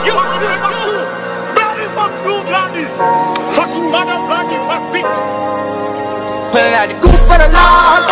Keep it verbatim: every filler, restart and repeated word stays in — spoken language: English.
You are the two. Bloody fuck two bloody. Fuck you mother bloody fuck bitch. Pulling out the coupe for the law.